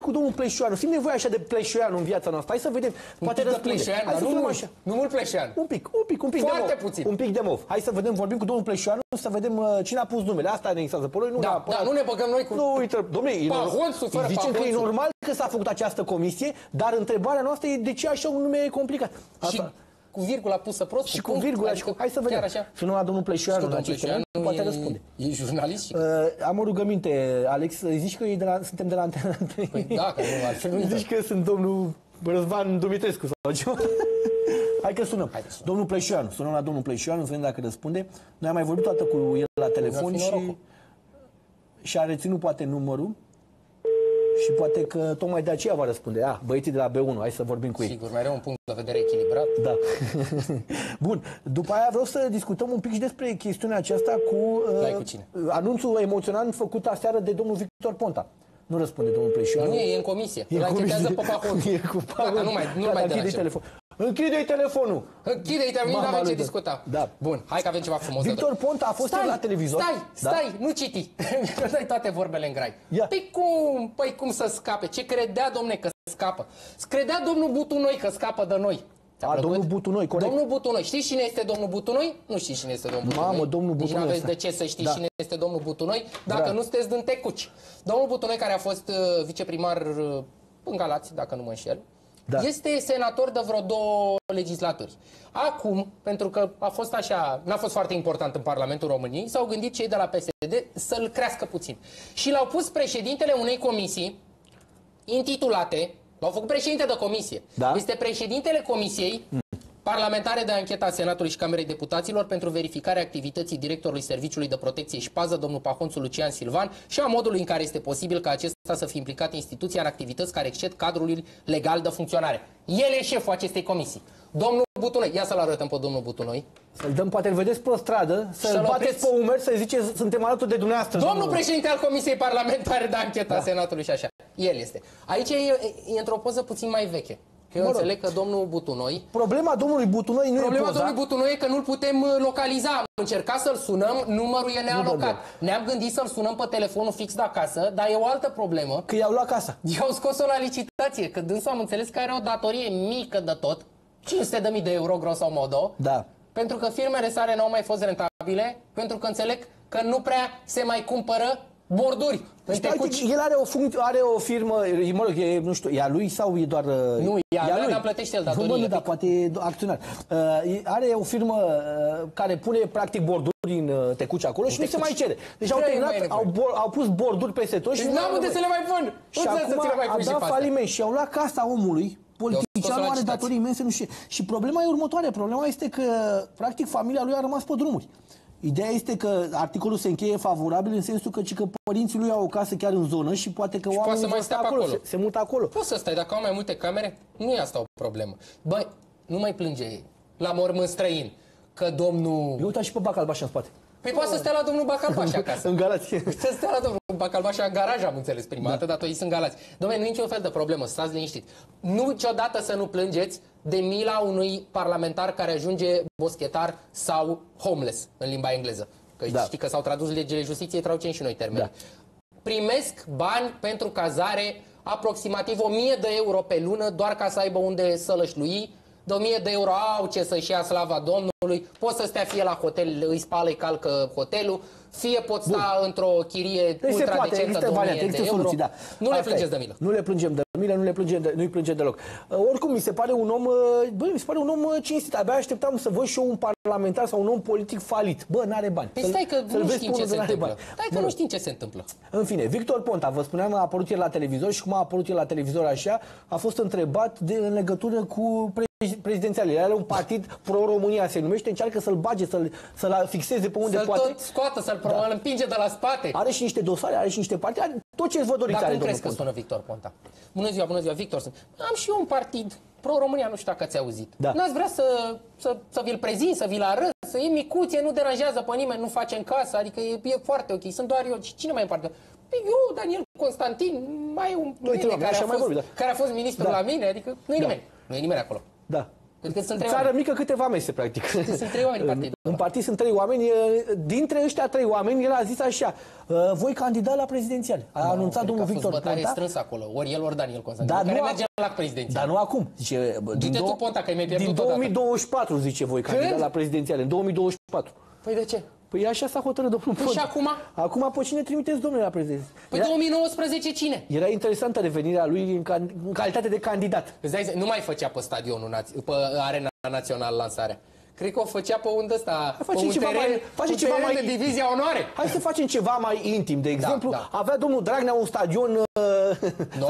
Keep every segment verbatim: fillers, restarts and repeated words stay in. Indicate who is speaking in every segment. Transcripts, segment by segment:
Speaker 1: cu domnul Pleșoianu. Simt nevoie așa de Pleșoianu în viața noastră. Hai să vedem. Poate răspunde. Hai să
Speaker 2: nu,
Speaker 1: așa.
Speaker 2: Nu mult Pleșoianu.
Speaker 1: Un pic, un pic, un pic
Speaker 2: Foarte
Speaker 1: de mov.
Speaker 2: puțin.
Speaker 1: Un pic de mov. Hai să vedem, vorbim cu domnul Pleșoianu, să vedem uh, cine a pus numele. Asta ne interesează pe noi, nu
Speaker 2: da, da, nu ne băgăm noi cu...
Speaker 1: Nu, uite, domnule, zicem că e normal că s-a făcut această comisie, dar întrebarea noastră e de ce așa un nume complicat.
Speaker 2: Asta. Și cu virgula pusă prost,
Speaker 1: și cu virgula, adică, hai să vedem. Sună la domnul Pleșoianu în acest moment, poate răspunde.
Speaker 2: E jurnalist și...
Speaker 1: Uh, am o rugăminte, Alex, zici că e de la, suntem de la Antena trei.
Speaker 2: Păi da, că nu, altfel nu.
Speaker 1: Zici că sunt domnul Răzvan Dumitrescu sau ceva. Hai că sunăm. Hai sunăm. Domnul Pleșoianu, sunăm la domnul Pleșoianu, să vedem dacă răspunde. Noi am mai vorbit toată cu el la telefon și, și a reținut poate numărul. Și poate că tocmai de aceea va răspunde. Ah, băieții de la B unu, hai să vorbim cu ei.
Speaker 2: Sigur, mai are un punct de vedere echilibrat.
Speaker 1: Da. Bun. După aia vreau să discutăm un pic și despre chestiunea aceasta cu, uh,
Speaker 2: cu cine?
Speaker 1: anunțul emoționant făcut aseară de domnul Victor Ponta. Nu răspunde domnul Pleșoianu.
Speaker 2: Nu, e în comisie. Îl anchetează pe Pahon.
Speaker 1: E cu Pahon.
Speaker 2: Da, nu mai, nu mai
Speaker 1: deranjăm. Telefon. Închide-i telefonul!
Speaker 2: Închide-i telefonul, nu avem ce discuta.
Speaker 1: Da.
Speaker 2: Bun, hai că avem ceva frumos.
Speaker 1: Victor Ponta a fost
Speaker 2: stai,
Speaker 1: la televizor.
Speaker 2: Stai, stai, da? Nu citi. Dai toate vorbele în grai. Ia. Păi cum? Păi cum să scape? Ce credea, domne, că scapă? Credea domnul Butunoi că scapă de noi.
Speaker 1: A, domnul Butunoi, corect.
Speaker 2: Domnul Butunoi. Știți cine este domnul Butunoi? Nu știți cine este domnul Butunoi.
Speaker 1: Mamă, domnul Butunoi.
Speaker 2: Deci nu aveți de ce să știți da. cine este domnul Butunoi dacă Bra. nu sunteți din Tecuci. Domnul Butunoi, care a fost uh, viceprimar uh, în Galați, dacă nu mă înșel, da. este senator de vreo două legislaturi. Acum, pentru că a fost așa, n-a fost foarte important în Parlamentul României, s-au gândit cei de la P S D să-l crească puțin. Și l-au pus președintele unei comisii intitulate, l-au făcut președinte de comisie. Da? Este președintele comisiei hmm. parlamentare de anchetă a Senatului și Camerei Deputaților pentru verificarea activității directorului Serviciului de Protecție și Pază, domnul Pahonțu Lucian Silvan, și a modului în care este posibil ca acesta să fie implicat instituția în activități care exced cadrul legal de funcționare. El e șeful acestei comisii. Domnul Butunoi, ia să-l arătăm pe domnul Butunoi.
Speaker 1: Să-l dăm, poate îl vedeți pe stradă, să-l bateți pe umeri, să-i ziceți, suntem alături de dumneavoastră.
Speaker 2: Domnul, domnul președinte al Comisiei Parlamentare de Anchetă da. a Senatului și așa. El este. Aici e, e într-o poză puțin mai veche. Că eu mă înțeleg că domnul Butunoi...
Speaker 1: Problema domnului Butunoi nu
Speaker 2: Problema
Speaker 1: e poza.
Speaker 2: domnului Butunoi e că nu-l putem localiza. Am încercat să-l sunăm, numărul e nealocat. Ne-am gândit să-l sunăm pe telefonul fix de acasă, dar e o altă problemă.
Speaker 1: Că i-au luat casa.
Speaker 2: I-au scos-o la licitație, că dânsul am înțeles că are o datorie mică de tot, cinci sute de mii de euro, grosso modo,
Speaker 1: da. pentru
Speaker 2: că firmele sale n-au mai fost rentabile, pentru că înțeleg că nu prea se mai cumpără borduri.
Speaker 1: Deci, el are o, func- are o firmă, mă rog, e, nu știu, e a lui sau e doar...
Speaker 2: Nu, e a lui, dar plătește el datoriile.
Speaker 1: Nu, da, poate e acționar. Uh, are o firmă uh, care pune practic borduri în uh, Tecuci acolo în și Tecuci. nu se mai cere. Deci au, terminat, au, au pus borduri peste tot și...
Speaker 2: Deci n-am unde să le mai pun!
Speaker 1: Și acum a dat faliment și au luat casa omului. Politicianul are datorii imense, nu știu. Și problema e următoare. Problema este că, practic, familia lui a rămas pe drumuri. Ideea este că articolul se încheie favorabil în sensul că, că părinții lui au o casă chiar în zonă și poate că și oamenii
Speaker 2: poate să mai
Speaker 1: acolo,
Speaker 2: acolo.
Speaker 1: Se, se mută acolo.
Speaker 2: Poți să stai, dacă au mai multe camere, nu e asta o problemă. Băi, nu mai plânge la mormânt străin că domnul...
Speaker 1: Eu uita și pe Bacalbaș în spate.
Speaker 2: Păi poate să stea la domnul Bacalbaș acasă.
Speaker 1: În Galați.
Speaker 2: Să stea la domnul Bacalbaș în garaj, am înțeles prima dată, da. dar toți sunt Galați. Dom'le, nu e niciun fel de problemă, stați liniștit. Nu niciodată să nu plângeți de mila unui parlamentar care ajunge boschetar sau homeless în limba engleză. Că da. știi că s-au tradus legile justiției, traducem și noi termeni. Da. Primesc bani pentru cazare aproximativ o mie de euro pe lună, doar ca să aibă unde să lășlui. De o mie de euro au ce să-și ia slava Domnului, pot să stea fie la hotel, îi spală, îi calcă hotelul, fie pot sta într-o chirie deci ultra decentă de o mie de euro. Soluții, da. Nu le plângeți de milă.
Speaker 1: Nu le plângem de milă, nu le plângem de, nu-i plângem deloc. Uh, oricum, mi se pare un om, uh, bă, mi se pare un om uh, cinstit. Abia așteptam să văd și eu un parlamentar sau un om politic falit. Bă, n-are bani.
Speaker 2: Păi stai că nu știm ce se întâmplă. Stai că nu știm ce se întâmplă.
Speaker 1: În fine, Victor Ponta, vă spuneam, a apărut el la televizor și cum a apărut el la televizor așa, a fost întrebat de, în legătură cu prezidențiale. El are un partid pro-România, se numește, încearcă să-l bage, să-l să fixeze pe unde
Speaker 2: să
Speaker 1: poate.
Speaker 2: Să-l tot scoată, să-l da. împinge de la spate.
Speaker 1: Are și niște dosare, are și niște partide, are tot ce-ți vă doriți.
Speaker 2: Dar cum crezi că sună Victor Ponta? Bună ziua, bună ziua, Victor. Am și eu un partid pro-România, nu știu dacă ați auzit. Da. N-ați vrea să, să, să vi-l prezint, să vi-l arăt, să e micuție, nu deranjează pe nimeni, nu face în casă, adică e, e foarte ok. Sunt doar eu. Cine mai împarte? Păi eu, Daniel Constantin, mai un nene care, a fost, mai vorbi, da. care a fost ministru da. la mine, adică nu e da. nimeni. Nu e nimeni acolo.
Speaker 1: Da.
Speaker 2: Cred că sunt trei
Speaker 1: țară
Speaker 2: oameni.
Speaker 1: mică, câteva mese, practic.
Speaker 2: Sunt trei oameni în partid.
Speaker 1: În partid sunt trei oameni. Dintre ăștia trei oameni, el a zis așa, voi candida la prezidențial. A no, anunțat domnul Victor Ponta.
Speaker 2: Bătare strâns acolo, ori el, ori Daniel Constantin,
Speaker 1: dar
Speaker 2: care
Speaker 1: nu
Speaker 2: merge la prezidențial.
Speaker 1: Dar nu acum. Zice, din,
Speaker 2: tu, Ponta, că
Speaker 1: din două mii douăzeci și patru, zice, voi candida la prezidențial. În două mii douăzeci și patru.
Speaker 2: Păi de ce?
Speaker 1: Păi așa s-a hotărât domnul Ponta.
Speaker 2: Păi și acum?
Speaker 1: Acum pe cine trimiteți, domnule, la prezidență?
Speaker 2: Păi două mii nouăsprezece cine?
Speaker 1: Era interesantă revenirea lui în, can, în calitate de candidat.
Speaker 2: Nu mai făcea pe stadionul, pe Arena Națională lansarea. Cred că o făcea pe un ăsta, pe un
Speaker 1: ceva
Speaker 2: teren,
Speaker 1: mai, face ceva mai
Speaker 2: de divizia onoare.
Speaker 1: Hai să facem ceva mai intim. De exemplu, da, da. avea domnul Dragnea un stadion...
Speaker 2: Nu,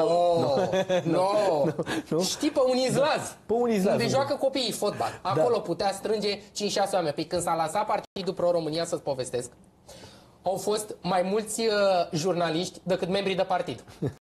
Speaker 2: nu, nu. Știi, pe un izlaz.
Speaker 1: Pe un izlaz.
Speaker 2: Unde joacă copiii fotbal. Acolo da. putea strânge cinci șase oameni. Păi când s-a lansat Partidul Pro-România, să-ți povestesc, au fost mai mulți uh, jurnaliști decât membrii de partid.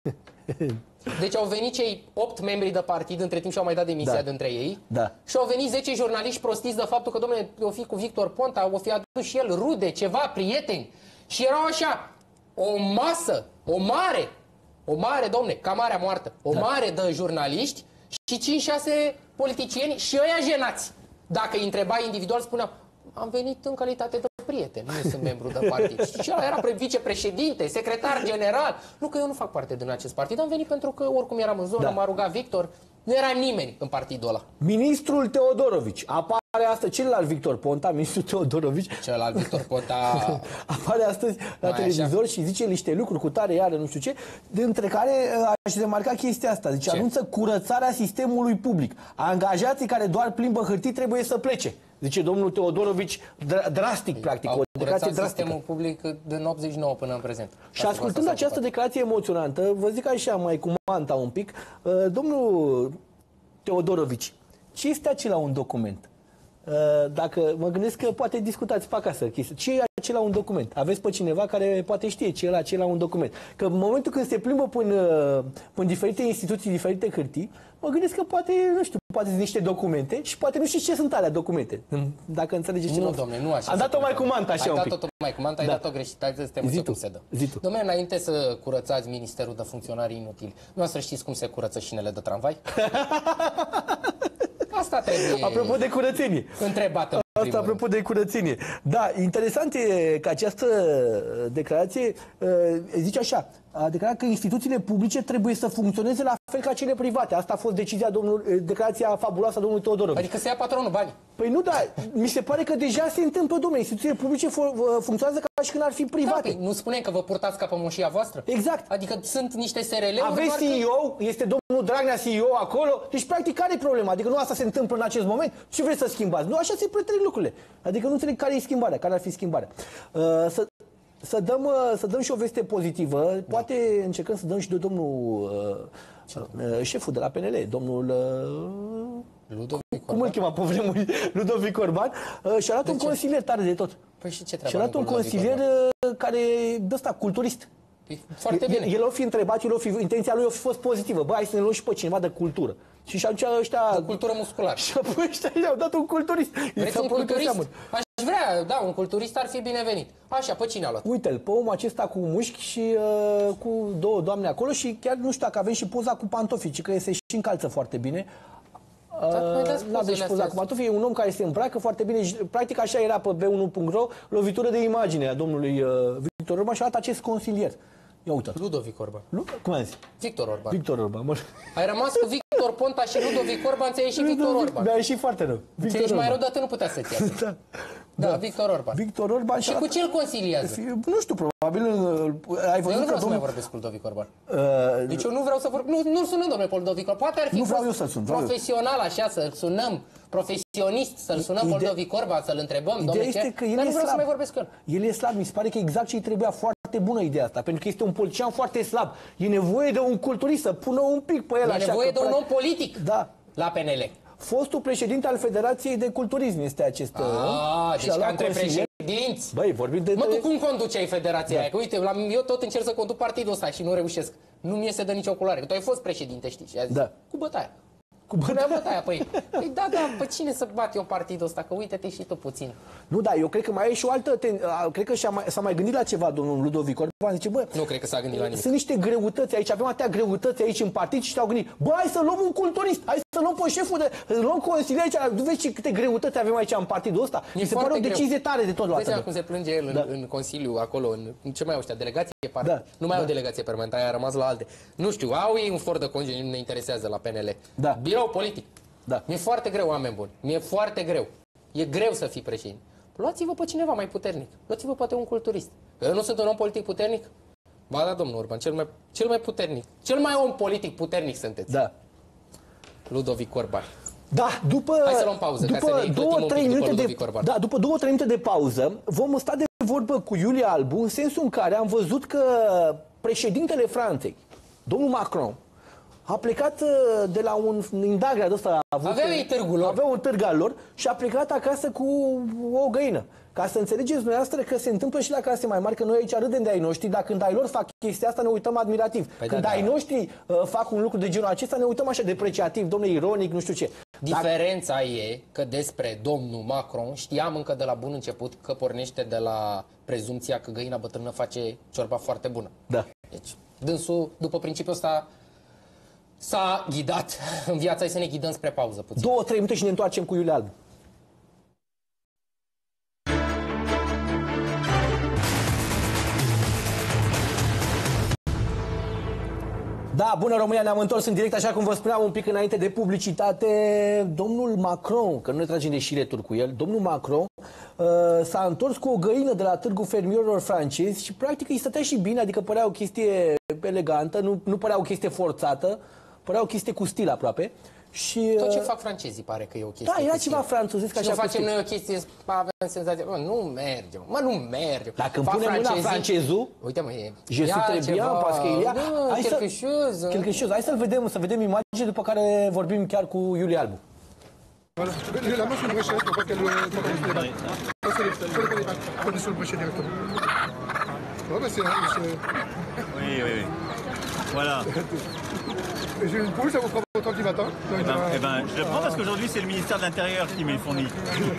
Speaker 2: Deci au venit cei opt membri de partid, între timp și-au mai dat demisia da. dintre ei,
Speaker 1: da.
Speaker 2: și au venit zece jurnaliști prostiți de faptul că, domnule, o fi cu Victor Ponta, o fi adus și el rude, ceva, prieteni. Și erau așa, o masă, o mare, o mare, domne, ca Marea Moartă, o da. mare de jurnaliști și cinci șase politicieni și ăia jenați. Dacă îi întrebai individual, spuneau, am venit în calitate de prieten, nu sunt membru de partid. Și ăla era vicepreședinte, secretar general. Nu că eu nu fac parte din acest partid, am venit pentru că oricum eram în zonă, da. m-a rugat Victor. Nu era nimeni în partidul ăla.
Speaker 1: Ministrul Teodorovici. Apare astăzi celălalt Victor Ponta, ministrul Teodorovici.
Speaker 2: Celălalt Victor Ponta.
Speaker 1: Apare astăzi la mai televizor așa. Și zice niște lucruri cu tare, iară, nu știu ce, dintre care aș remarca chestia asta. Deci ce? Anunță curățarea sistemului public. Angajații care doar plimbă hârtii trebuie să plece. Zice domnul Teodorovici, dr drastic, practic,
Speaker 2: au
Speaker 1: o declarație drastică.
Speaker 2: Sistemul public din optzeci și nouă până în prezent.
Speaker 1: Și ascultând această declarație emoționantă, vă zic așa, mai cu manta un pic, domnul Teodorovici, ce este acela un document? Dacă mă gândesc că poate discutați pe acasă chestia. Ce e acela un document? Aveți pe cineva care poate știe ce e acela un document. Că în momentul când se plimbă până, până diferite instituții, diferite hârtii, mă gândesc că poate, nu știu, poate niște documente și poate nu știu ce sunt alea documente. Dacă înțelegeți ce
Speaker 2: nu, domnule, nu așa.
Speaker 1: Am dat-o mai cu manta așa un pic.
Speaker 2: Ai dat-o mai cu manta, ai dat-o greșit, hai să te învățăm cum se dă. Dom'le, înainte să curățați Ministerul de Funcționarii Inutili, noastră știți cum se curăță șinele de tramvai? Asta trebuie.
Speaker 1: Apropo de curățenie.
Speaker 2: Întrebată.
Speaker 1: Asta apropo de curățenie. Da, interesant e că această declarație zice așa, a declarat că instituțiile publice trebuie să funcționeze la fel ca cele private. Asta a fost decizia domnului, declarația fabuloasă a domnului Teodorovici.
Speaker 2: Adică să ia patronul bani.
Speaker 1: Păi nu, da, mi se pare că deja se întâmplă, domnule, instituțiile publice funcționează ca și când ar fi private.
Speaker 2: Da, nu spunem că vă purtați ca pe moșia voastră?
Speaker 1: Exact.
Speaker 2: Adică sunt niște S R L-uri.
Speaker 1: Aveți C E O, este domnul Dragnea C E O acolo, deci practic care e problema? Adică nu asta se întâmplă în acest moment? Ce vreți să schimbați? Nu, așa se pretrec lucrurile. Adică nu înțeleg care e schimbarea, care ar fi schimbarea. Uh, să, să, dăm, să dăm și o veste pozitivă, da. Poate încercăm să dăm și de domnul uh, uh, șeful de la P N L, domnul... Uh,
Speaker 2: Ludovic
Speaker 1: Cum îl chema pe vremuri? Ludovic Orban. Uh, și arată un ce? consilier tare de tot.
Speaker 2: Păi și ce treabă?
Speaker 1: Și arată un consilier uh, care de ăsta culturist.
Speaker 2: Foarte bine.
Speaker 1: El, el o fi întrebat, el o fi, intenția lui o fi fost pozitivă. Bă, hai să ne luăm și pe cineva de cultură. Și și atunci ăștia...
Speaker 2: De cultură musculară.
Speaker 1: Și apoi ăștia i-au dat un culturist.
Speaker 2: Vreți un culturist? Aș vrea, da, un culturist ar fi binevenit. Așa, pe cine a luat?
Speaker 1: Uite-l, pe omul acesta cu mușchi și uh, cu două doamne acolo și chiar nu știu dacă avem și poza cu pantofii, ci că se și încalță foarte bine. Nu aveți poza cu pantofii, e un om care se îmbracă foarte bine. Practic așa era pe B unu punct ro, lovitură de imagine a domnului uh, Victor Orban și a dat acest consilier. Ia uite.
Speaker 2: Ludovic Orban.
Speaker 1: Lu Cum ai zis?
Speaker 2: Victor Orban.
Speaker 1: Victor Orban. Mă...
Speaker 2: Ai rămas cu Victor Ponta și Ludovic Orban, ți-a ieșit Victor Orban.
Speaker 1: Mi-a ieșit foarte rău.
Speaker 2: Ți-a ieșit mai rău, dar nu putea să-ți ia. Da. Da, da, Victor Orban.
Speaker 1: Victor Orban
Speaker 2: și cu ce îl conciliază?
Speaker 1: Nu știu, probabil ai văzut.
Speaker 2: Eu nu vreau
Speaker 1: că
Speaker 2: să
Speaker 1: domnul...
Speaker 2: mai vorbesc cu Ludovic Orban. Uh... Deci eu nu vreau să vorbesc. Nu, nu sunăm, domnule, pe Ludovic Orban. Poate ar fi
Speaker 1: nu vreau eu să sun,
Speaker 2: profesional așa, să-l sunăm, profesionist, să-l sunăm pe Ludovic Orban, să-l întrebăm, domnule, ce?
Speaker 1: Că el
Speaker 2: dar nu vreau
Speaker 1: slab.
Speaker 2: să mai vorbesc cu el.
Speaker 1: El e slab, mi se pare că exact ce-i trebuia, foarte bună ideea asta, pentru că este un politician foarte slab. E nevoie de un culturist să pună un pic pe el
Speaker 2: e
Speaker 1: așa.
Speaker 2: E nevoie de un om politic.
Speaker 1: Da.
Speaker 2: La P N L.
Speaker 1: Fostul președinte al Federației de Culturism este acest om.
Speaker 2: Ah, deci ca între președinți.
Speaker 1: Băi, vorbim de...
Speaker 2: Mă, tu cum conduceai federația da. aia? Că uite, eu tot încerc să conduc partidul ăsta și nu reușesc. Nu mi iese de nicio culoare. Că tu ai fost președinte, știi? Și a zis,
Speaker 1: da.
Speaker 2: cu bătaia.
Speaker 1: Cu bătaia.
Speaker 2: bătaia, păi. Păi da, da, pe cine să bat eu partidul ăsta? Că uite-te și tu puțin.
Speaker 1: Nu, da, eu cred că mai e și o altă... Ten... Cred că s-a mai, mai gândit la ceva domnul Ludovic Orban. Zice, bă...
Speaker 2: Nu cred că s-a gândit la nimic.
Speaker 1: Sunt niște greutăți aici, avem atâtea greutăți aici în partid și și-au gândit, bă, hai să luăm un culturist, hai să luăm pe șeful de... Să luăm consilier aici, vezi ce câte greutăți avem aici în partidul ăsta? Mi se pare o decizie tare de tot luată.
Speaker 2: Vezi cum se plânge el în, da. în Consiliu, acolo, în, în ce mai au ăștia, delegație?
Speaker 1: Da.
Speaker 2: Nu mai
Speaker 1: da.
Speaker 2: au delegație permanentă, aia a rămas la alte. Nu știu, au ei un for de conge, nu ne interesează la P N L.
Speaker 1: Da.
Speaker 2: Birou politic.
Speaker 1: Da.
Speaker 2: Mi-e foarte greu, oameni buni. Mi-e foarte greu. E greu să fii președinte. Luați-vă pe cineva mai puternic. Luați-vă poate un culturist. Eu nu sunt un om politic puternic? Ba da, domnul Orban, cel mai, cel mai puternic. Cel mai om politic puternic sunteți.
Speaker 1: Da.
Speaker 2: Ludovic Orban.
Speaker 1: Da, după,
Speaker 2: Hai să luăm pauză,
Speaker 1: după
Speaker 2: ca să ne
Speaker 1: două, trei minute de,
Speaker 2: Orban.
Speaker 1: da, după două, trei minute de pauză, vom sta de vorbă cu Iulia Albu, în sensul în care am văzut că președintele Franței, domnul Macron, a plecat de la un indagre ăsta.
Speaker 2: Avea ei târgul lor.
Speaker 1: Avea un târg al lor și a plecat acasă cu o găină. Ca să înțelegeți dumneavoastră că se întâmplă și la case mai mari, că noi aici râdem de ai noștri, dar când ai lor fac chestia asta ne uităm admirativ. Păi când da, ai da. noștri uh, fac un lucru de genul acesta ne uităm așa depreciativ, domnule, ironic, nu știu ce.
Speaker 2: Diferența Dacă... e că despre domnul Macron știam încă de la bun început că pornește de la prezumția că găina bătrână face ciorba foarte bună.
Speaker 1: Da.
Speaker 2: Deci, dânsul, după principiul ăsta, s-a ghidat în viața, hai să ne ghidăm spre pauză puțin.
Speaker 1: Două, trei minute și ne întoarcem cu Iulia Albu. Da, bună România, ne-am întors în direct, așa cum vă spuneam un pic înainte de publicitate. Domnul Macron, că nu ne tragem de șireturi cu el, domnul Macron uh, s-a întors cu o găină de la târgul fermierilor francezi și practic îi stătea și bine, adică părea o chestie elegantă, nu, nu părea o chestie forțată, părea o chestie cu stil aproape. Și,
Speaker 2: tot ce fac francezii pare că e o chestie.
Speaker 1: Da, era ceva franțuzesc.
Speaker 2: Și nu facem noi o chestie, avem senzația, mă, nu merge, mă, nu merge.
Speaker 1: Dacă îmi punem mâna francezul,
Speaker 2: uite mă, e...
Speaker 1: Je suis très bien, parce qu'il y a...
Speaker 2: Hai quelque chose.
Speaker 1: Quelque chose. Hai să vedem, să vedem imagine, după care vorbim chiar cu Iulia Albu.
Speaker 3: Voilà. La main sur une recherche pour pas qu'elle traverse les balles. Passez les sur les balles. Prenez sur le brochet directement. Bon, bah c'est...
Speaker 4: Oui, oui, oui. Voilà.
Speaker 3: J'ai une poule, ça vous prend autant du matin?
Speaker 4: Eh ben, eh ben, je le prends parce qu'aujourd'hui c'est le ministère de l'Intérieur qui me fournit.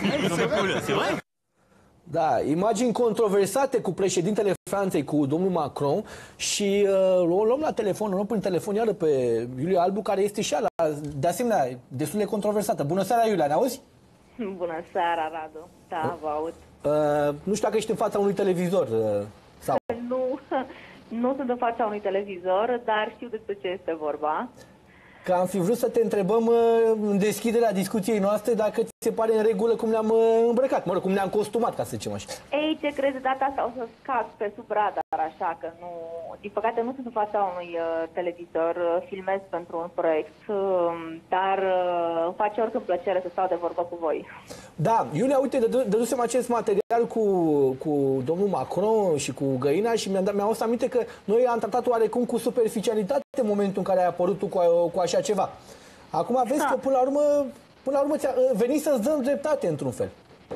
Speaker 4: C'est vrai?
Speaker 1: Da, imagini controversate cu președintele Franței, cu domnul Macron și uh, o luăm la telefon, o luăm prin telefon iară pe Iulia Albu, care este și ea, de asemenea, destul de controversată. Bună seara, Iulia, ne auzi?
Speaker 5: Bună seara, Radu. Da, vă aud.
Speaker 1: Uh, nu știu dacă ești în fața unui televizor uh, sau...
Speaker 5: Nu, nu sunt în fața unui televizor, dar știu despre ce este vorba.
Speaker 1: Că am fi vrut să te întrebăm în deschiderea discuției noastre dacă ți se pare în regulă cum ne-am îmbrăcat, mă rog, cum ne-am costumat, ca să zicem așa.
Speaker 5: Ei, ce crezi, data asta o să scad pe sub radar, așa că nu... Din păcate nu sunt în fața unui uh, televizor, uh, filmez pentru un proiect, uh, dar uh, îmi face oricând plăcere să stau de vorbă cu voi. Da,
Speaker 1: Iulia, uite, dădusem acest material cu, cu domnul Macron și cu găina și mi-am mi adus aminte că noi am tratat oarecum cu superficialitate în momentul în care ai apărut tu cu, cu așa ceva. Acum vezi da. că până la urmă, până la urmă ți-a venit să-ți dăm dreptate într-un fel.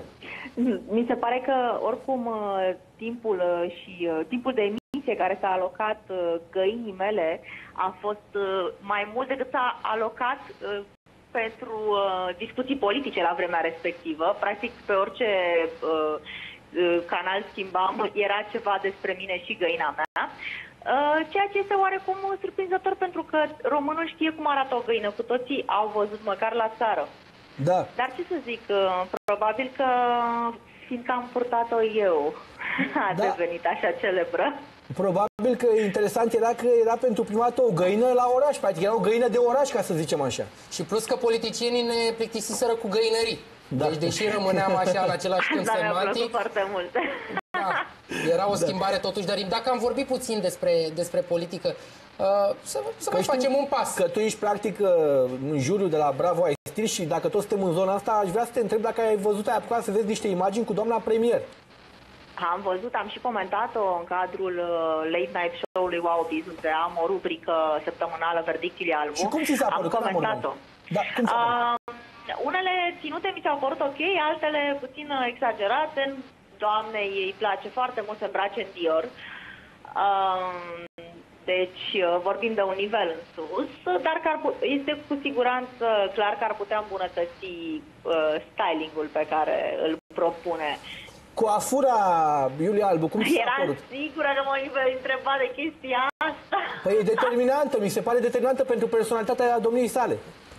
Speaker 5: Mi se pare că oricum timpul și timpul de emisie care s-a alocat găinii mele a fost mai mult decât s-a alocat pentru discuții politice la vremea respectivă. Practic pe orice canal schimbam era ceva despre mine și găina mea. Ceea ce este oarecum surprinzător pentru că românul știe cum arată o găină. Cu toții au văzut măcar la țară.
Speaker 1: Da.
Speaker 5: Dar ce să zic, probabil că fiindcă am purtat-o eu a da. devenit așa celebră.
Speaker 1: Probabil că interesant era că era pentru prima dată o găină la oraș, practic era o găină de oraș, ca să zicem așa.
Speaker 2: Și plus că politicienii ne plictisiseră cu găinării. Da. Deci deși rămâneam așa la același câmp
Speaker 5: da,
Speaker 2: semantic,
Speaker 5: foarte mult.
Speaker 2: Da, era o schimbare da. totuși, dar dacă am vorbit puțin despre, despre politică, uh, să, să mai
Speaker 1: știu
Speaker 2: facem un pas.
Speaker 1: Că tu ești practic în juriul de la Bravo ai Stil și dacă toți suntem în zona asta, aș vrea să te întreb dacă ai văzut, ai apucat să vezi niște imagini cu doamna premier.
Speaker 5: Am văzut, am și comentat-o în cadrul uh, Late Night Show-ului Wow Biz, unde am o rubrică săptămânală, Verdictul Albu.
Speaker 1: Și cum ți s-a părut?
Speaker 5: Am comentat-o.
Speaker 1: Da, cum s-a părut?
Speaker 5: Uh, unele ținute mi s-au părut ok, altele puțin exagerate. Doamnei îi place foarte mult să îmbrace în Dior. Uh, Deci vorbim de un nivel în sus, dar că ar, este cu siguranță clar că ar putea îmbunătăți uh, stylingul pe care îl propune.
Speaker 1: Coafura Iulia Albu, cum ți s-a părut?
Speaker 5: Eram sigură că mă vei întreba de chestia asta.
Speaker 1: Păi e determinantă, mi se pare determinantă pentru personalitatea domniei sale.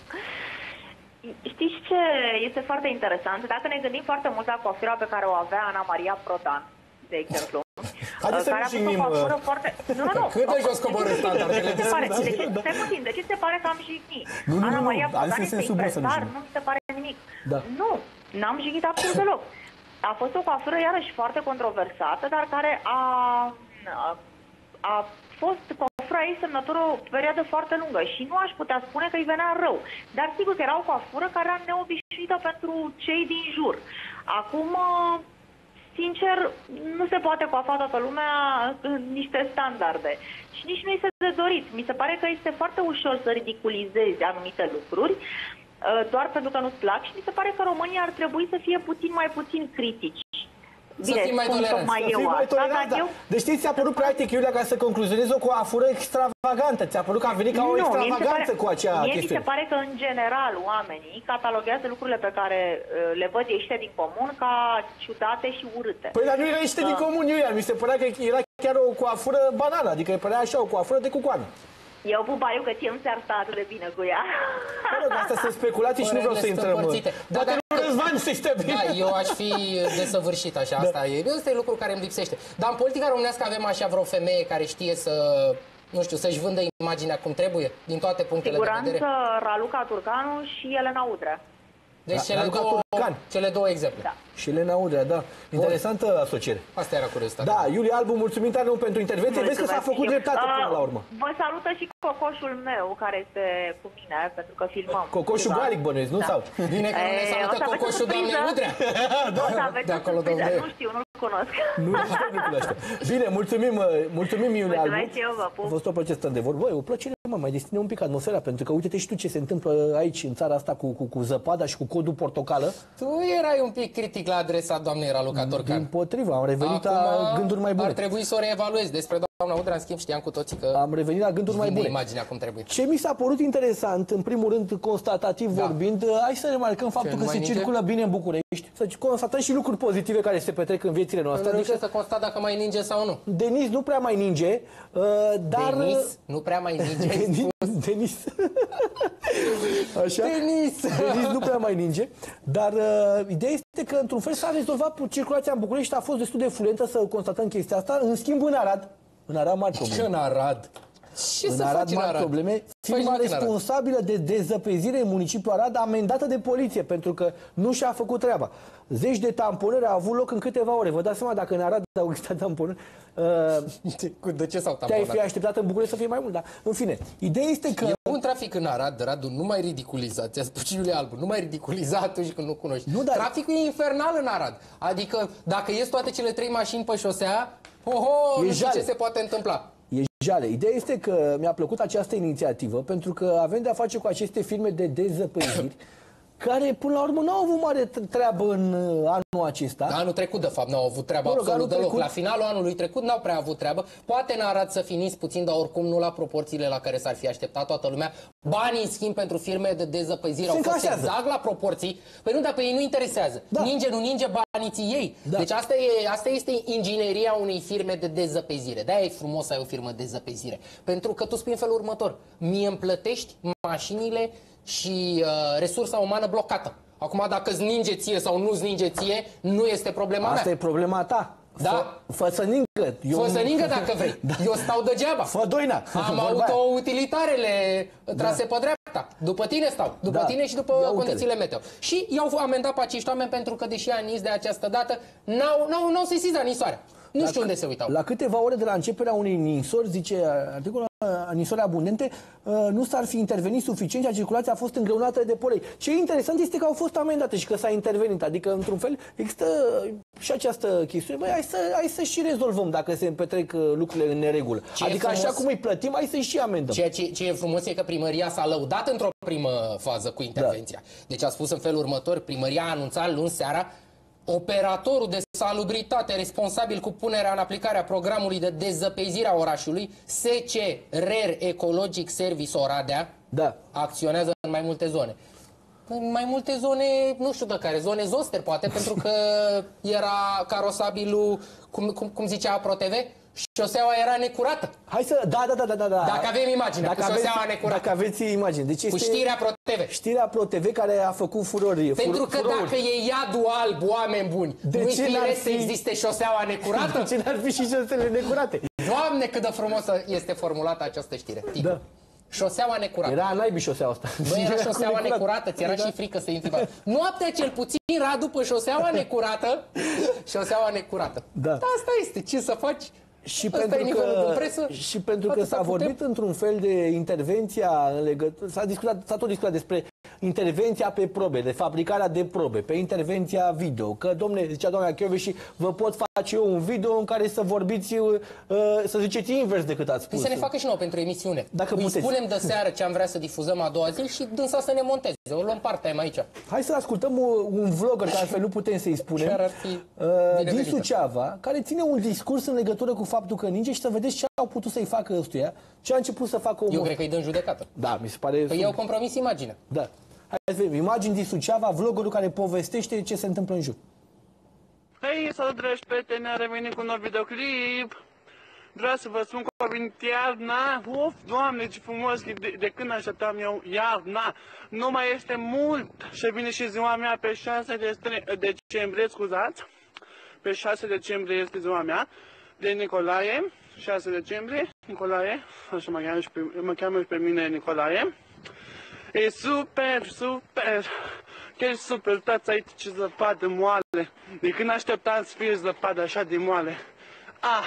Speaker 5: Știți ce este foarte interesant? Dacă ne gândim foarte mult la coafura pe care o avea Ana Maria Prodan, de exemplu,
Speaker 1: Haideți să nu jignim...
Speaker 5: Foarte... Nu, nu, nu.
Speaker 2: Cât de jos coborâ standardele?
Speaker 5: De ce se pare? De ce, stai puțin, de ce se pare că am jignit?
Speaker 1: Nu, nu,
Speaker 5: Ana
Speaker 1: nu,
Speaker 5: Maria Prodan este impresar,
Speaker 1: nu
Speaker 5: nu mi se pare nimic.
Speaker 1: Da.
Speaker 5: Nu, n-am jignit absolut deloc. A fost o coafură iarăși foarte controversată, dar care a, a, a fost coafura ei semnătură o perioadă foarte lungă și nu aș putea spune că îi venea rău. Dar sigur că era o coafură care era neobișnuită pentru cei din jur. Acum, sincer, nu se poate coafa toată lumea în niște standarde. Și nici nu este de dorit. Mi se pare că este foarte ușor să ridiculizezi anumite lucruri, doar pentru că nu-ți plac și mi se pare că România ar trebui să fie puțin mai puțin critici.
Speaker 2: Bine, să fii mai tolerant.
Speaker 5: Mai eu
Speaker 1: mai
Speaker 5: asta,
Speaker 1: tolerant, da.
Speaker 5: eu...
Speaker 1: Deci știi, ți-a părut practic, Iulia, ca să concluzionezi, o coafură extravagantă. Ți-a părut că a venit ca o
Speaker 5: nu,
Speaker 1: extravaganță
Speaker 5: pare,
Speaker 1: cu acea
Speaker 5: mie
Speaker 1: chestiune.
Speaker 5: mi se pare că, în general, oamenii cataloguează lucrurile pe care uh, le văd ieșite din comun ca ciudate și urâte.
Speaker 1: Păi, dar nu era ieșite uh. din comun, Iulia. Mi se părea că era chiar o coafură banală, adică îi părea așa, o coafură de cucoană.
Speaker 5: Eu, Bubaiu, că ție nu ți-ar sta atât de bine cu ea.
Speaker 1: Mă rog, astea sunt speculații și nu vreau să intrăm.
Speaker 2: Dar
Speaker 1: dacă nu Răzvan să stă bine.
Speaker 2: Da, eu aș fi desăvârșit așa, asta da. e. Ăsta e lucru care îmi lipsește. Dar în politica românească avem așa vreo femeie care știe să, nu știu, să-și vândă imaginea cum trebuie, din toate punctele
Speaker 5: Siguranță,
Speaker 2: de vedere.
Speaker 5: Raluca Turcanu și Elena Udrea.
Speaker 2: Deci
Speaker 1: da,
Speaker 2: cele, două, cele două exemple.
Speaker 5: Da.
Speaker 1: Și Elena Udrea, da. Interesantă Bun. asociere.
Speaker 2: Asta era curiozitatea.
Speaker 1: Da, Iulia Albu, mulțumim tare mult pentru intervenție. Vezi că s-a făcut dreptate uh, până la urmă.
Speaker 5: Vă salută și cocoșul meu, care este cu mine, pentru că filmăm.
Speaker 1: Cocoșul
Speaker 5: ceva.
Speaker 1: Galic, bănuiesc, nu?
Speaker 5: Da.
Speaker 1: Sau?
Speaker 2: Bine că nu ne salută cocoșul doamnei Udrea.
Speaker 5: Da, o să aveți de acolo, nu știu, nu-l cunosc.
Speaker 1: Nu, nu cunoaște. Bine, mulțumim, mulțumim Iulia Albu.
Speaker 5: A
Speaker 1: fost o plăcere să stăm de vorbă. Băi, o plăcere, mă, mai destine un pic atmosfera, pentru că uite-te și tu ce se întâmplă aici, în țara asta, cu, cu, cu zăpada și cu codul portocală.
Speaker 2: Tu erai un pic critic la adresa doamnei Raluca Turcanu.
Speaker 1: Împotriva, am revenit
Speaker 2: Acum
Speaker 1: la gânduri mai bune.
Speaker 2: Ar trebui să o reevaluezi. Despre doamna Udrea, în schimb, știam cu toții că
Speaker 1: am revenit la gânduri mai bune.
Speaker 2: Imaginea cum trebuie.
Speaker 1: Ce mi s-a părut interesant, în primul rând, constatativ da. vorbind, hai să remarcăm faptul că se ninge? circulă bine în București, să constatăm și lucruri pozitive care se petrec în viețile noastre.
Speaker 2: Nu
Speaker 1: adică
Speaker 2: să constat dacă mai ninge sau nu.
Speaker 1: Denis nu prea mai ninge, dar...
Speaker 2: Denis nu prea mai ninge.
Speaker 1: Denis. Denis. Așa?
Speaker 2: Denis.
Speaker 1: Denis nu prea mai ninge, dar uh, ideea este că, într-un fel, s-a rezolvat circulația în București, a fost destul de fluentă să constatăm chestia asta. În schimb, în Arad, în Arad mari probleme.
Speaker 2: În Arad? Ce
Speaker 1: în
Speaker 2: să
Speaker 1: Arad
Speaker 2: faci
Speaker 1: mari
Speaker 2: în Arad?
Speaker 1: probleme. Firma responsabilă de dezăpezire în municipiul Arad, amendată de poliție pentru că nu și-a făcut treaba. Zeci de tamponări au avut loc în câteva ore. Vă dați seama dacă în Arad au existat tamponări.
Speaker 2: Uh, de ce s-au tamponat?
Speaker 1: Te-ai fi așteptat în București să fie mai mult, dar în fine. Ideea este că...
Speaker 2: E un trafic în Arad, Radu, nu mai ridiculiza. Ți-a spus și Iulia Albu, nu mai ridiculiza atunci când nu cunoști.
Speaker 1: Nu, dar...
Speaker 2: Traficul e infernal în Arad. Adică dacă ies toate cele trei mașini pe șosea, ho-ho, nu știu ce se poate întâmpla.
Speaker 1: E jale. Ideea este că mi-a plăcut această inițiativă pentru că avem de-a face cu aceste firme de dezăpeziri care, până la urmă, nu au avut mare treabă în anul acesta.
Speaker 2: Da, anul trecut, de fapt, n-au avut treabă mă rog, absolut deloc. Trecut... La finalul anului trecut n-au prea avut treabă. Poate în Arad să finiți puțin, dar oricum nu la proporțiile la care s-ar fi așteptat toată lumea. Banii, în schimb, pentru firme de dezăpezire au fost exact la proporții. Păi nu, dar pe ei nu interesează. Da. Ninge, nu ninge, banii ți ei. Da. Deci asta, e, asta este ingineria unei firme de dezăpezire. De-aia e frumos să ai o firmă de dezăpezire. Pentru că tu spui în felul următor. Mie îmi plătești mașinile și uh, resursa umană blocată. Acum, dacă îți ninge ție sau nu îți ninge ție, nu este problema
Speaker 1: Asta
Speaker 2: mea.
Speaker 1: e problema ta.
Speaker 2: Da?
Speaker 1: Fă, fă să ningă.
Speaker 2: Eu... Fă să ningă dacă vrei. Da. Eu stau degeaba.
Speaker 1: Fă doina.
Speaker 2: Am autoutilitarele trase da. pe dreapta. După tine stau. După da. tine și după Ia condițiile meteo. Și i-au amendat pe acești oameni pentru că, deși a nins de această dată, n-au sesizat ninsoarea. Nu la știu unde se uitau.
Speaker 1: La câteva ore de la începerea unei ninsori, zice articolul, ninsori abundente, nu s-ar fi intervenit suficient, iar circulația a fost îngreunată de polei. Ce e interesant este că au fost amendate și că s-a intervenit. Adică, într-un fel, există și această chestiune. Băi, hai să, hai să și rezolvăm dacă se petrec lucrurile în neregulă. Ce adică, așa cum îi plătim, hai să-i și amendăm.
Speaker 2: Ceea ce, ce e frumos e că primăria s-a lăudat într-o primă fază cu intervenția. Da. Deci a spus în felul următor, primăria a anunțat luni seara operatorul de salubritate, responsabil cu punerea în aplicare a programului de dezăpezire a orașului, S C R E R Ecologic Service Oradea,
Speaker 1: da.
Speaker 2: acționează în mai multe zone. În mai multe zone, nu știu de care, zone zoster, poate, pentru că era carosabilul, cum, cum, cum zicea ProTV, șoseaua era necurată.
Speaker 1: Hai să, da, da, da, da, da.
Speaker 2: Dacă avem imagine,
Speaker 1: dacă
Speaker 2: cu șoseaua
Speaker 1: aveți,
Speaker 2: necurată.
Speaker 1: Dacă aveți imagine. Deci este
Speaker 2: cu știrea ProTV.
Speaker 1: Știrea ProTV care a făcut furori.
Speaker 2: Pentru că
Speaker 1: furori.
Speaker 2: dacă e iadul alb, oameni buni, nu-i firesc să existe șoseaua necurată?
Speaker 1: De ce n-ar fi și șosele necurate?
Speaker 2: Doamne, cât de frumosă este formulată această știre.
Speaker 1: Da.
Speaker 2: Șoseaua necurată.
Speaker 1: Era naibii șoseaua asta.
Speaker 2: Nu era șoseaua necurată, ți era da. și frică să intri. Noaptea cel puțin, Radu, pe șoseaua necurată, șoseaua necurată.
Speaker 1: Da.
Speaker 2: Asta este, ce să faci?
Speaker 1: Și
Speaker 2: asta
Speaker 1: pentru, că,
Speaker 2: presă,
Speaker 1: și pentru că s-a vorbit într-un fel de intervenția în legătură, s-a discutat, s-a tot discutat despre intervenția pe probe, de fabricarea de probe, pe intervenția video, că, domne, zicea doamna Chioveși, vă pot face eu un video în care să vorbiți, uh, să ziceți invers decât ați spus.
Speaker 2: Să ne facă și nouă pentru emisiune.
Speaker 1: Dacă
Speaker 2: îi
Speaker 1: puteți.
Speaker 2: Spunem de seară ce am vrea să difuzăm a doua zi și dânsa să ne monteze. O luăm part-time aici.
Speaker 1: Hai să ascultăm un vlogger, că altfel nu putem să-i spunem,
Speaker 2: ar fi
Speaker 1: uh, din Suceava, care ține un discurs în legătură cu faptul că ninge și să vedeți ce au putut să-i facă ăstuia, ce a început să facă omul.
Speaker 2: Eu cred că îi dă în judecată.
Speaker 1: Da, mi se pare...
Speaker 2: Păi eu compromis imagine.
Speaker 1: Da. Hai să vedem. Imagini din Suceava, vloggerul care povestește ce se întâmplă în jur.
Speaker 6: Hei, salut dragi prieteni, am revenit cu un nou videoclip. Vreau să vă spun că a venit iarna. Uf, Doamne, ce frumos, de, de când așteptam eu iarna. Nu mai este mult și vine și ziua mea pe șase decembrie, scuzați. Pe șase decembrie este ziua mea, de Nicolae, șase decembrie, Nicolae, așa mă cheamă și pe, mă cheamă și pe mine Nicolae. E super, super, chiar e super, uitați aici ce zăpadă moale. De când așteptam să fie zăpadă așa de moale. Ah,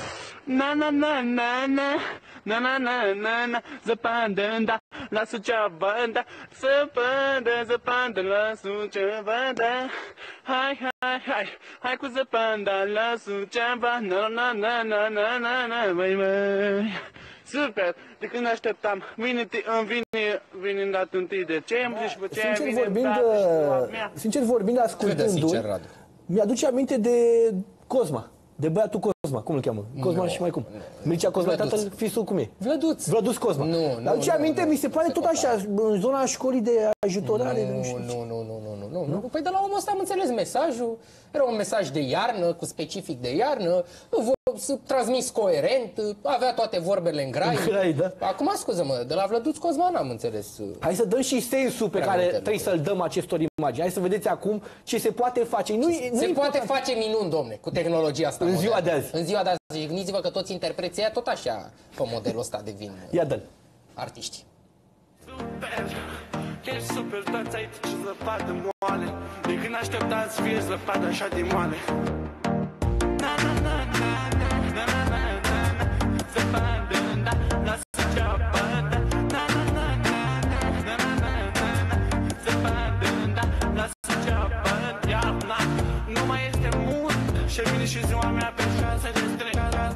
Speaker 6: na na na na na, na na na na na, zăpadă, da, la Suceava, da, zăpadă, zăpadă, la Suceava, da. Hai, hai, hai, hai cu zăpadă, la Suceava, na na na na na na na, băi, băi. Super! De când așteptam, vine, vine, vine în data întâi decembrie și după aceea vine
Speaker 1: vorbind, sincer vorbind, ascultându-l, mi-aduce aminte de Cosma, de băiatul Cosma, cum îl cheamă? Cosma no, și mai cum? Mircea Cosma, tatăl, fisul cum e?
Speaker 2: Vlăduț.
Speaker 1: Vlăduț Cosma.
Speaker 2: Nu,
Speaker 1: Dar aduce aminte,
Speaker 2: nu,
Speaker 1: mi se pare tot așa, în zona școlii de ajutorare.
Speaker 2: Nu, nu, nu, nu, nu, nu, nu. Păi de la omul ăsta am înțeles mesajul, era un mesaj de iarnă, cu specific de iarnă, transmis coerent, avea toate vorbele în grai.
Speaker 1: Grai, da.
Speaker 2: Acum, scuză-mă, de la Vlăduț Cosma n-am înțeles.
Speaker 1: Hai să dăm și sensul pe care trebuie să-l dăm acestor imagini. Hai să vedeți acum ce se poate face. Nu,
Speaker 2: se
Speaker 1: nu
Speaker 2: se poate
Speaker 1: important.
Speaker 2: face minuni, domne, cu tehnologia asta.
Speaker 1: În
Speaker 2: modern.
Speaker 1: ziua de azi.
Speaker 2: În ziua de azi. Gândiți-vă că toți interpreții aia tot așa pe modelul ăsta devin
Speaker 1: Ia dă-l.
Speaker 2: artiști.
Speaker 6: Super, e super, toți aici ce zăpadă moale. De când așteptam să fie zăpadă așa de moale. Na na na na na na na na na na, zăpadă, da, la Suceava, da. Na na na na na na na na na na, zăpadă, da, la Suceava, iarna. Nu mai este mult și vine și ziua mea pe șase de trei.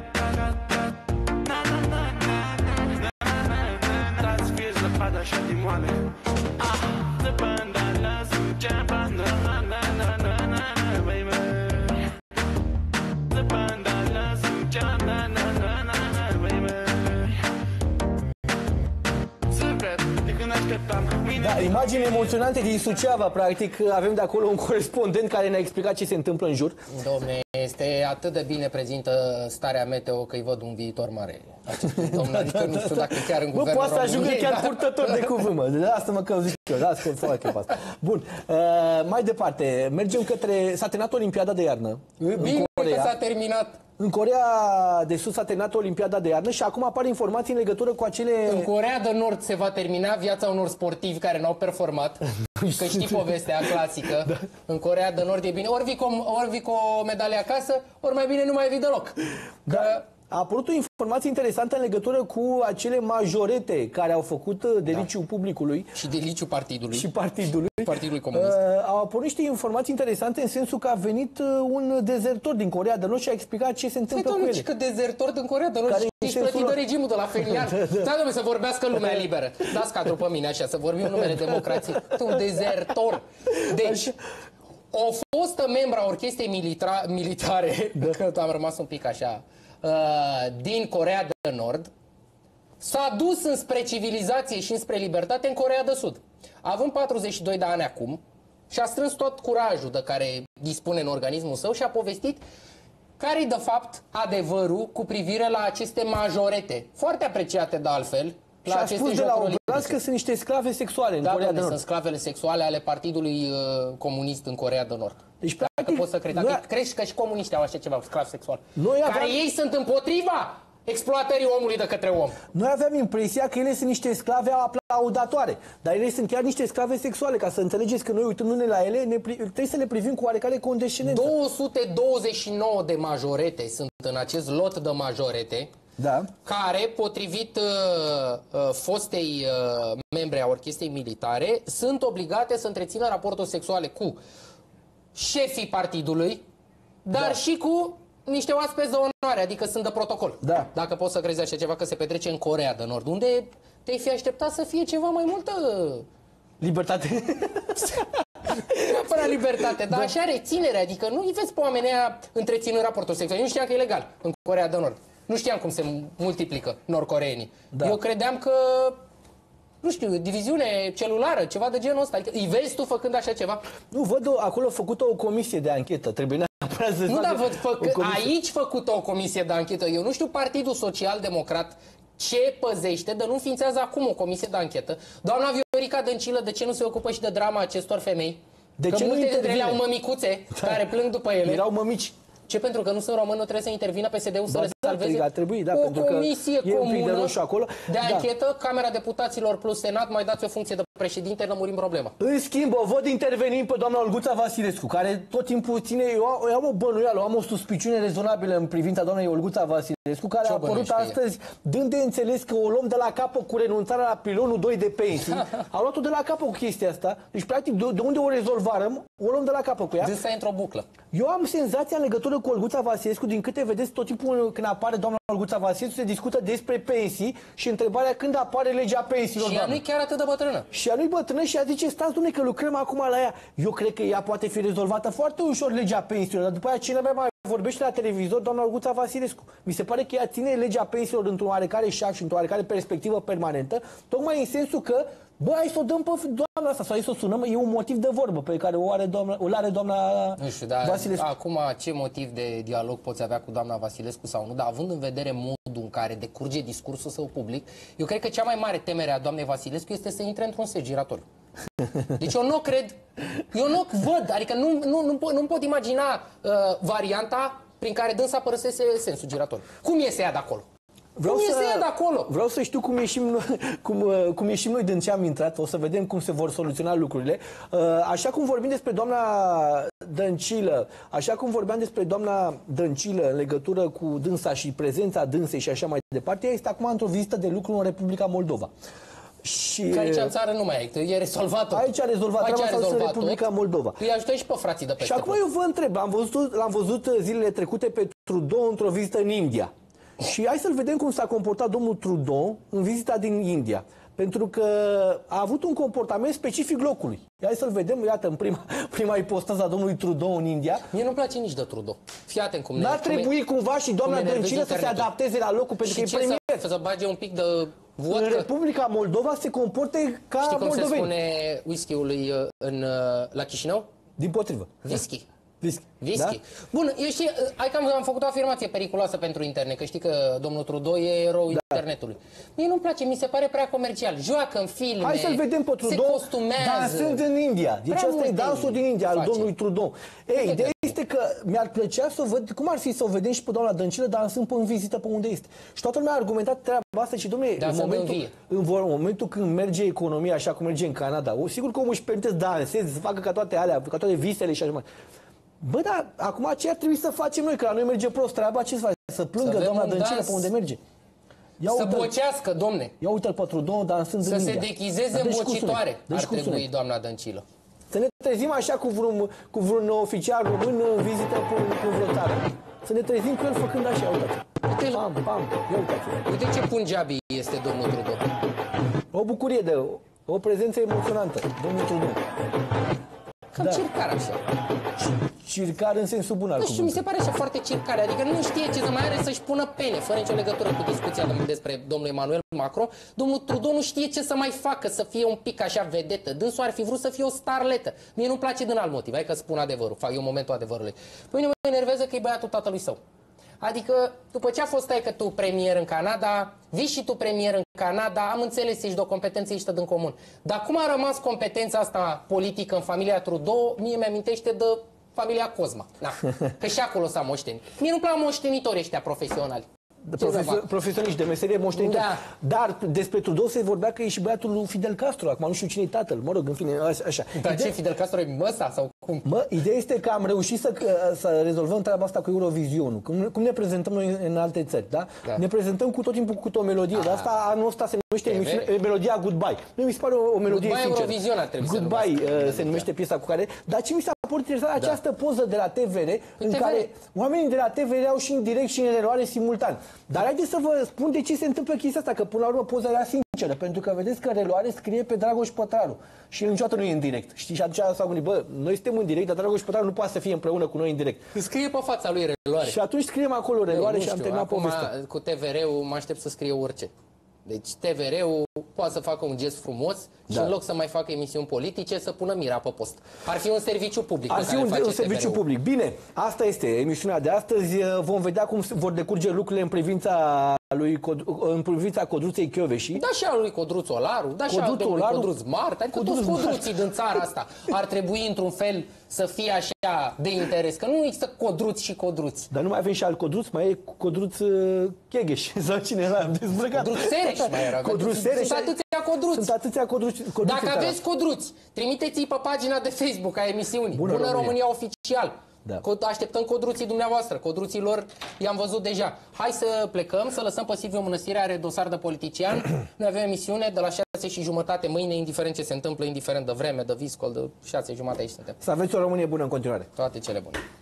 Speaker 6: Na na na na na na na na na, să fie zăpadă așa de moale. Ah, zăpadă, la Suceava, na na na na na na na, baby.
Speaker 1: Da, imagini emoționante din Suceava, practic. Avem de acolo un corespondent care ne-a explicat ce se întâmplă în jur.
Speaker 2: Domne, este atât de bine prezintă starea meteo că îi văd un viitor mare. Domnule, adică nu știu dacă chiar în
Speaker 1: Bă,
Speaker 2: guvernul
Speaker 1: poate să ajungă
Speaker 2: României,
Speaker 1: chiar
Speaker 2: da?
Speaker 1: purtător de cuvânt, mă. De asta mă că zic eu. Da, scot foarte pe asta. Bun. Uh, mai departe, mergem către... S-a terminat Olimpiada de iarnă.
Speaker 2: Bine că s-a terminat.
Speaker 1: În Coreea de Sud s-a terminat Olimpiada de iarnă și acum apar informații în legătură cu acele...
Speaker 2: În Coreea de Nord se va termina viața unor sportivi care n-au performat. Că știi povestea clasică. Da. În Coreea de Nord e bine. Ori vii cu, ori vii cu o medalie acasă, ori mai bine nu mai vii deloc.
Speaker 1: Da. Că... A apărut o informație interesantă în legătură cu acele majorete care au făcut deliciu da. publicului.
Speaker 2: Și deliciu partidului.
Speaker 1: Și partidului.
Speaker 2: Partidului comunist. Uh,
Speaker 1: au apărut niște informații interesante în sensul că a venit un dezertor din Coreea de Nord și a explicat ce se întâmplă
Speaker 2: păi,
Speaker 1: cu ele.
Speaker 2: Păi, că dezertor din Coreea de Nord ești plătit de regimul de la Fenian. Da, da. Da, domnule, să vorbească lumea liberă. Dați cadru pe mine așa, să vorbim în numele democrației. Tu, un dezertor. Deci... o fostă membra a orchestrei milita militare, că am rămas un pic așa, uh, din Coreea de Nord, s-a dus înspre civilizație și înspre libertate în Coreea de Sud. Având patruzeci și doi de ani acum, și-a strâns tot curajul de care dispune în organismul său și a povestit care-i de fapt adevărul cu privire la aceste majorete, foarte apreciate de altfel, la
Speaker 1: și a
Speaker 2: aceste
Speaker 1: spus de la
Speaker 2: jocuri
Speaker 1: obraz că sunt niște sclave sexuale în
Speaker 2: da,
Speaker 1: Coreea de
Speaker 2: Nord.
Speaker 1: Nord.
Speaker 2: Sunt sclavele sexuale ale Partidului uh, Comunist în Coreea de Nord.
Speaker 1: Deci,
Speaker 2: Dacă
Speaker 1: practic,
Speaker 2: poți să crezi,
Speaker 1: noi...
Speaker 2: dacă crezi că și comuniștii au așa ceva, sclav sexual,
Speaker 1: Noi
Speaker 2: care
Speaker 1: aveam...
Speaker 2: ei sunt împotriva exploatării omului de către om.
Speaker 1: Noi aveam impresia că ele sunt niște sclave aplaudatoare, dar ele sunt chiar niște sclave sexuale, ca să înțelegeți că noi, uitându-ne la ele, ne pri... trebuie să le privim cu oarecare condescendență.
Speaker 2: două sute douăzeci și nouă de majorete sunt în acest lot de majorete,
Speaker 1: da.
Speaker 2: care, potrivit uh, uh, fostei uh, membre a orchestrei militare, sunt obligate să întrețină raporturi sexuale cu șefii partidului, dar da. și cu niște oaspeți de onoare, adică sunt de protocol. Da. Dacă poți să crezi așa ceva că se petrece în Coreea de Nord, unde te-ai fi așteptat să fie ceva mai multă...
Speaker 1: Libertate.
Speaker 2: Fără libertate, dar da. așa reținere, adică nu-i vezi pe oamenii aia întreținând raporturi sexuale. Eu nu știam că e legal în Coreea de Nord. Nu știam cum se multiplică nordcoreenii. Da. Eu credeam că, nu știu, diviziune celulară, ceva de genul ăsta. Adică îi vezi tu făcând așa ceva?
Speaker 1: Nu, văd o, acolo făcută o comisie de anchetă. Trebuie neapărat să
Speaker 2: nu, dar văd făcă, aici făcută o comisie de anchetă. Eu nu știu Partidul Social Democrat ce păzește de nu înființează acum o comisie de anchetă. Doamna Viorica Dăncilă, de ce nu se ocupă și de drama acestor femei?
Speaker 1: De
Speaker 2: că
Speaker 1: ce
Speaker 2: multe
Speaker 1: nu
Speaker 2: dintre ele
Speaker 1: intervine?
Speaker 2: au mămicuțe
Speaker 1: Da.
Speaker 2: care plâng după ele.
Speaker 1: Erau mămici.
Speaker 2: Ce, pentru că nu sunt români, nu trebuie să intervină P S D-ul să
Speaker 1: Ba
Speaker 2: le
Speaker 1: da,
Speaker 2: salveze?
Speaker 1: ar trebui, da,
Speaker 2: o
Speaker 1: pentru că
Speaker 2: comisie
Speaker 1: e un pic de
Speaker 2: comună
Speaker 1: roșu acolo.
Speaker 2: de
Speaker 1: Da.
Speaker 2: anchetă, Camera Deputaților plus Senat, mai dați o funcție de președinte, lămurim problema.
Speaker 1: În schimb, o văd intervenind pe doamna Olguța Vasilescu, care tot timpul ține, eu, eu am o bănuială, eu am o suspiciune rezonabilă în privința doamnei Olguța Vasilescu, care a apărut astăzi dând de înțeles că o luăm de la capăt cu renunțarea la pilonul doi de pensii. A luat-o de la capăt cu chestia asta. Deci, practic, de, de unde o rezolvarăm, o luăm de la capăt cu ea.
Speaker 2: Dânsa e într-o buclă.
Speaker 1: Eu am senzația în legătură cu Olguța Vasilescu, din câte vedeți, tot timpul când apare doamna Olguța Vasilescu, se discută despre pensii și întrebarea când apare legea pensiilor.
Speaker 2: Și ea nu-i chiar atât de bătrână.
Speaker 1: Și ea nu-i bătrână și ea zice, stați, dom'le, că lucrăm acum la ea. Eu cred că ea poate fi rezolvată foarte ușor, legea pensiilor, dar după aia cine mai vorbește la televizor, doamna Olguța Vasilescu. Mi se pare că ea ține legea pensiilor într-un oarecare șac și într-o oarecare perspectivă permanentă, tocmai în sensul că, bă, hai să o dăm pe doamna asta, sau hai să o sunăm, e un motiv de vorbă pe care o are doamna, o are doamna
Speaker 2: nu știu, dar
Speaker 1: Vasilescu.
Speaker 2: Acum ce motiv de dialog poți avea cu doamna Vasilescu sau nu, dar având în vedere modul în care decurge discursul său public, eu cred că cea mai mare temere a doamnei Vasilescu este să intre într-un set giratoriu. Deci eu nu cred, eu nu văd, adică nu, nu, nu, pot, nu pot imagina uh, varianta prin care dânsa părăsese sensul giratoriu. Cum iese ea de acolo?
Speaker 1: Vreau
Speaker 2: cum
Speaker 1: să,
Speaker 2: iese ea de acolo?
Speaker 1: Vreau să știu cum ieșim, cum, cum ieșim noi din ce am intrat, o să vedem cum se vor soluționa lucrurile. Așa cum vorbim despre doamna Dăncilă, așa cum vorbeam despre doamna Dăncilă în legătură cu dânsa și prezența dânsei și așa mai departe, ea este acum într-o vizită de lucru în Republica Moldova. Și
Speaker 2: că aici în țară nu mai e, e rezolvat tot.
Speaker 1: Aici a rezolvat
Speaker 2: aici
Speaker 1: treaba asta în Republica
Speaker 2: tot.
Speaker 1: Moldova.
Speaker 2: Îi ajută și pe frații de peste.
Speaker 1: Și acum eu vă întreb, l-am văzut, l-am văzut zilele trecute pe Trudeau într-o vizită în India. Și hai să-l vedem cum s-a comportat domnul Trudeau în vizita din India. Pentru că a avut un comportament specific locului. Hai să-l vedem, iată, în prima, prima ipostază a domnului Trudeau în India.
Speaker 2: Mie nu-mi place nici de Trudeau. Fii atent cum ne...
Speaker 1: N-ar trebui cumva și doamna Dăncilă să se adapteze la locul, pentru
Speaker 2: și
Speaker 1: că e premier.
Speaker 2: Să, să bage un pic de vodcă.
Speaker 1: În Republica Moldova se comporte ca
Speaker 2: Știi cum
Speaker 1: moldoveni.
Speaker 2: se spune whisky-ului în, la Chișinău?
Speaker 1: Dimpotrivă.
Speaker 2: Whisky.
Speaker 1: Whisky.
Speaker 2: Whisky. Da? Bun, eu știi, hai că am, am făcut o afirmație periculoasă pentru internet, că știi că domnul Trudeau e eroul da. internetului. Mie nu-mi place, mi se pare prea comercial. Joacă în filme,
Speaker 1: hai să-l vedem pe Trudeau
Speaker 2: se costumează.
Speaker 1: dansând în India. Deci prea asta e dansul din India, face. Al domnului Trudeau. Ei, ideea este că mi-ar plăcea să văd, cum ar fi să o vedem și pe doamna Dăncilă dansând pe în vizită pe unde este. Și toată lumea a argumentat treaba asta și, domnule, în momentul, în, în momentul când merge economia așa cum merge în Canada, o, sigur că omul își permite să danseze, să facă ca toate alea, ca toate visele și așa mai. Bă, dar acum ce ar trebui să facem noi? Că la noi merge prost treaba, ce să faci? Să plângă să doamna Dăncilă pe unde merge? Ia
Speaker 2: să bocească, domne.
Speaker 1: Ia uite-l pe Trudeau dansând
Speaker 2: să
Speaker 1: în
Speaker 2: se
Speaker 1: India.
Speaker 2: dechizeze în bocitoare. Ar trebui doamna Dăncilă.
Speaker 1: Să ne trezim așa cu vreun, cu vreun oficial român în vizită pe vreo țară. Să ne trezim cu el făcând așa, uitați.
Speaker 2: Uite,
Speaker 1: pam, pam, ia uitați.
Speaker 2: Uite ce punjabi este domnul Trudeau.
Speaker 1: O bucurie de o, o prezență emoționantă, domnul Trudeau.
Speaker 2: Cam
Speaker 1: da.
Speaker 2: circar așa.
Speaker 1: Circar în sensul bun al
Speaker 2: Nu știu, mi se pare așa foarte circare, adică nu știe ce să mai are să-și pună pene, fără nicio legătură cu discuția despre domnul Emmanuel Macron. Domnul Trudeau nu știe ce să mai facă, să fie un pic așa vedetă. Dânsul ar fi vrut să fie o starletă. Mie nu-mi place din alt motiv, hai că spun adevărul, fac eu momentul adevărului. Pe mine mă enervează că e băiatul tatălui său. Adică, după ce a fost taică tu premier în Canada, vii și tu premier în Canada, am înțeles, ești de o competență, ești în comun. Dar cum a rămas competența asta politică în familia Trudeau, mie mi-amintește de familia Cosma. Na, că și acolo s-a moștenit. Mie nu-mi plac moștenitori ăștia profesionali.
Speaker 1: Profesor, profesioniști de meserie, moștenitori.
Speaker 2: Da.
Speaker 1: Dar despre Trudeau se vorbea că e și băiatul lui Fidel Castro. Acum nu știu cine e tatăl. Mă rog, în fine, așa.
Speaker 2: Dar ce, Fidel Castro e măsa sau cum?
Speaker 1: Mă, ideea este că am reușit să, să rezolvăm treaba asta cu Eurovizionul. Cum, cum ne prezentăm noi în alte țări, da? Da. Ne prezentăm cu tot timpul cu o melodie. Dar asta, anul ăsta se numește melodia Goodbye. Nu mi se pare o, o melodie
Speaker 2: Goodbye
Speaker 1: sinceră.
Speaker 2: Eurovision ar trebui
Speaker 1: Goodbye
Speaker 2: să
Speaker 1: uh, se numește piesa cu care... Dar ce mi s-a părut interesant,
Speaker 2: Da.
Speaker 1: această poză de la T V R, în
Speaker 2: T V R.
Speaker 1: care oamenii de la T V R au și în direct și în reluare simultan. Dar haideți să vă spun de ce se întâmplă chestia asta, că până la urmă poza era sinceră, pentru că vedeți că în reluare scrie pe Dragoș Pătraru și el niciodată nu e în direct. Știi? Și atunci s-au gândit, bă, noi suntem în direct, dar Dragoș Pătraru nu poate să fie împreună cu noi în direct.
Speaker 2: Scrie pe fața lui reluare.
Speaker 1: Și atunci scriem acolo reluare și am terminat povestea.
Speaker 2: Cu T V R-ul mă aștept să scrie orice. Deci T V R-ul poate să facă un gest frumos și
Speaker 1: Da.
Speaker 2: în loc să mai facă emisiuni politice, să pună mira pe post. Ar fi un serviciu public.
Speaker 1: Ar
Speaker 2: pe
Speaker 1: fi
Speaker 2: care
Speaker 1: un,
Speaker 2: îl face
Speaker 1: un serviciu
Speaker 2: T V R-ul.
Speaker 1: public. Bine, asta este emisiunea de astăzi. Vom vedea cum vor decurge lucrurile în privința lui Cod- în privința Codruței Kövesi.
Speaker 2: Da și al lui Codruț Olaru, da și al
Speaker 1: Codruț
Speaker 2: lui
Speaker 1: Olaru,
Speaker 2: Codruț Mart, adică
Speaker 1: Codruț
Speaker 2: toți
Speaker 1: Mart.
Speaker 2: codruții din țara asta ar trebui într-un fel să fie așa de interes, că nu există codruți și codruți.
Speaker 1: Dar nu mai avem și alt Codruț, mai e Codruț uh, Chegeș sau cine era dezbrăcat.
Speaker 2: Codruț Sereș mai era.
Speaker 1: Codruț Sereș.
Speaker 2: Sunt atâția codruți.
Speaker 1: Sunt atâția Codruți.
Speaker 2: Dacă aveți codruți, trimiteți-i pe pagina de Facebook a emisiunii.
Speaker 1: Bună
Speaker 2: Bună
Speaker 1: România.
Speaker 2: România Oficial.
Speaker 1: Da.
Speaker 2: Așteptăm codruții dumneavoastră. Codruților i-am văzut deja. Hai să plecăm, să lăsăm pe Silviu Mănăstire, are dosar de politician. Noi avem emisiune de la șase și jumătate mâine, indiferent ce se întâmplă, indiferent de vreme, de viscol, de șase jumătate aici suntem.
Speaker 1: Să aveți o Românie bună în continuare.
Speaker 2: Toate cele bune.